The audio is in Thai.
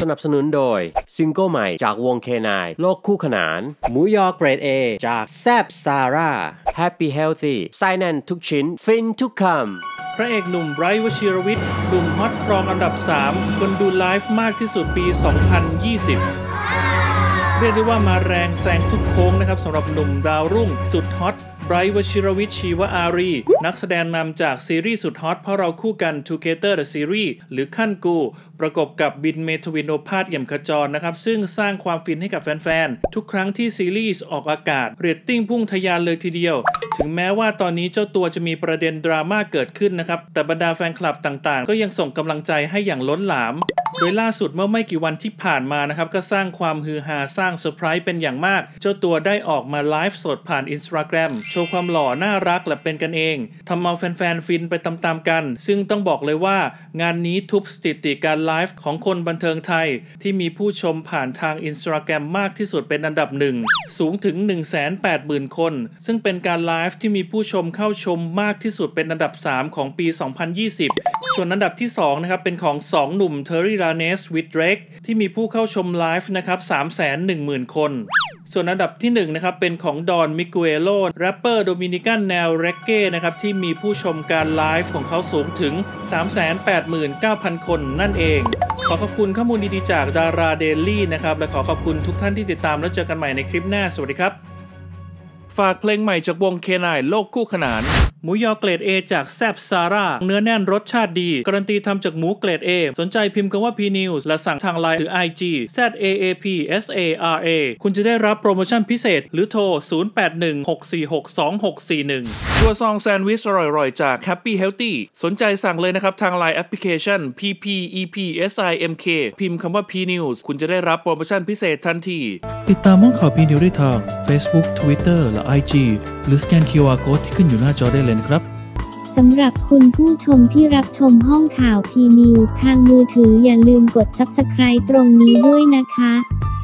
นับสนุนโดยซิงเกิลใหม่จากวงเคนายโลกคู่ขนานหมูยอเกรด A จากแซบซาร่า Happy Healthy ไส้แน่นทุกชิ้นฟินทุกคำพระเอกหนุ่มไบรท์ วชิรวิทย์หนุ่มฮอตครองอันดับ3คนดูไลฟ์มากที่สุดปี 2020 เรียกได้ว่ามาแรงแซงทุกโค้งนะครับสำหรับหนุ่มดาวรุ่งสุดฮอตไบรท์ วชิรวิทย์ ชีวอารีนักแสดงนำจากซีรีส์สุดฮอตเพราะเราคู่กัน Together the Series หรือขั้นกูประกบกับบินเมทวินโอภาสเอี่ยมขจรนะครับซึ่งสร้างความฟินให้กับแฟนๆทุกครั้งที่ซีรีส์ออกอากาศเรตติ้งพุ่งทะยานเลยทีเดียวถึงแม้ว่าตอนนี้เจ้าตัวจะมีประเด็นดราม่าเกิดขึ้นนะครับแต่บรรดาแฟนคลับต่างๆก็ยังส่งกำลังใจให้อย่างล้นหลามโดยล่าสุดเมื่อไม่กี่วันที่ผ่านมานะครับก็สร้างความฮือฮาสร้างเซอร์ไพรส์เป็นอย่างมากเจ้าตัวได้ออกมาไลฟ์สดผ่าน Instagram โชว์ความหล่อน่ารักและเป็นกันเองทำเอาแฟนๆฟินไปตามๆกันซึ่งต้องบอกเลยว่างานนี้ทุบสถิติการไลฟ์ของคนบันเทิงไทยที่มีผู้ชมผ่านทาง Instagram มากที่สุดเป็นอันดับ1สูงถึง 180,000 คนซึ่งเป็นการไลฟ์ที่มีผู้ชมเข้าชมมากที่สุดเป็นอันดับ3ของปี 2020 ส่วนอันดับที่2นะครับเป็นของ2หนุ่มเทอร์รี่ ราเนส with Drake ที่มีผู้เข้าชมไลฟ์นะครับ 310,000 คนส่วนอันดับที่1นะครับเป็นของดอน มิเกเอโลแรปเปอร์โดมินิกันแนวเรกเก้นะครับที่มีผู้ชมการไลฟ์ของเขาสูงถึง 389,000 คนนั่นเองขอขอบคุณข้อมูลดีๆจากดาราเดลี่นะครับและขอขอบคุณทุกท่านที่ติดตามแล้วเจอกันใหม่ในคลิปหน้าสวัสดีครับฝากเพลงใหม่จากวงเคนายโลกคู่ขนานหมูยอเกรด A จากแซบซาร่าเนื้อแน่นรสชาติดีการันตีทำจากหมูเกรด A สนใจพิมพ์คำว่า PNews และสั่งทาง LINE หรือ IG ZAAPSARA คุณจะได้รับโปรโมชั่นพิเศษหรือโทร 0816462641 ตัวซองแซนด์วิชอร่อยๆจาก Happy Healthy สนใจสั่งเลยนะครับทาง LINE แอปพลิเคชัน PPEPSIMK พิมพ์คำว่า PNews คุณจะได้รับโปรโมชั่นพิเศษทันทีติดตามห้องข่าว PNews ได้ทาง Facebook Twitter และ IG หรือสแกน QR Code ที่ขึ้นอยู่หน้าจอได้เลยนะครับสำหรับคุณผู้ชมที่รับชมห้องข่าว PNews ทางมือถืออย่าลืมกด Subscribe ตรงนี้ด้วยนะคะ